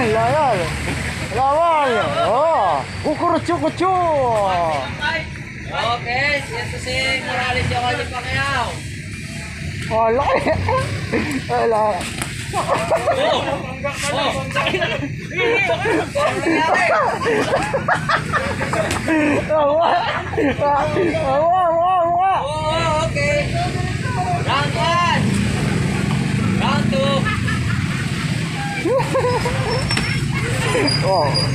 Lawan. Lawan. Oh, kukurucu-kucu. Oke, siya si Morales yung aling Pacquiao. Wala. Wala. Oke. Round 1. Round 2. Oh.